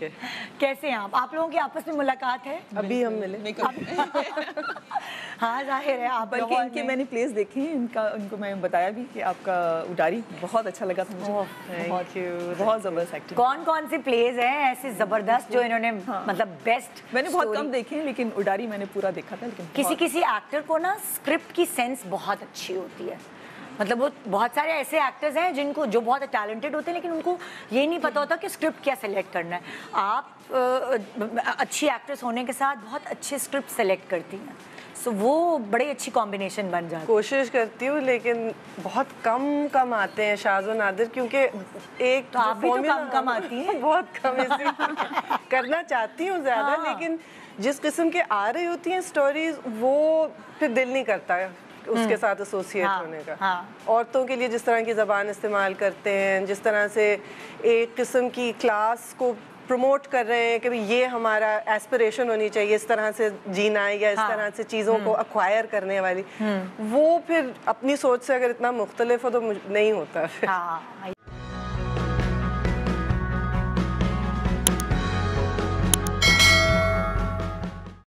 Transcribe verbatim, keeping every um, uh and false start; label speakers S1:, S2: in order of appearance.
S1: कैसे हैं आप? आप लोगों की आपस में मुलाकात है?
S2: अभी हम मिले।
S1: हाँ जाहिर है आप
S2: बल्कि इनके मैंने प्लेस देखे हैं, इनका उनको मैं बताया भी कि आपका उडारी बहुत अच्छा लगा था मुझे।
S1: बहुत
S2: बहुत ज़बरदस्त एक्टिंग।
S1: कौन कौन सी प्लेस हैं ऐसे ज़बरदस्त जो इन्होंने
S2: हाँ।
S1: मतलब बेस्ट?
S2: मैंने बहुत कम देखे हैं लेकिन उडारी मैंने पूरा देखा था। लेकिन
S1: किसी किसी एक्टर को ना स्क्रिप्ट की सेंस बहुत अच्छी होती है, मतलब वो बहुत सारे ऐसे एक्टर्स हैं जिनको जो बहुत टैलेंटेड होते हैं लेकिन उनको ये नहीं पता होता कि स्क्रिप्ट क्या सेलेक्ट करना है। आप आ, अच्छी एक्ट्रेस होने के साथ बहुत अच्छे स्क्रिप्ट सेलेक्ट करती हैं, सो वो बड़ी अच्छी कॉम्बिनेशन बन जाती है।
S3: कोशिश करती हूँ लेकिन बहुत कम कम आते हैं शाज़ और नादिर, क्योंकि एक
S1: तो आप भी तो कम कम आती हैं।
S3: बहुत कम इसी करना चाहती हूँ ज़्यादा,
S1: हाँ।
S3: लेकिन जिस किस्म के आ रही होती हैं स्टोरीज वो फिर दिल नहीं करता है उसके साथ एसोसिएट
S1: हाँ,
S3: होने का।
S1: हाँ।
S3: औरतों के लिए जिस तरह की ज़बान इस्तेमाल करते हैं, जिस तरह से एक किस्म की क्लास को प्रमोट कर रहे हैं कि भाई ये हमारा एस्पिरेशन होनी चाहिए, इस तरह से जीना है या इस
S1: हाँ।
S3: तरह से चीज़ों को अक्वायर करने वाली, वो फिर अपनी सोच से अगर इतना मुख्तलिफ हो तो नहीं होता।
S1: हाँ।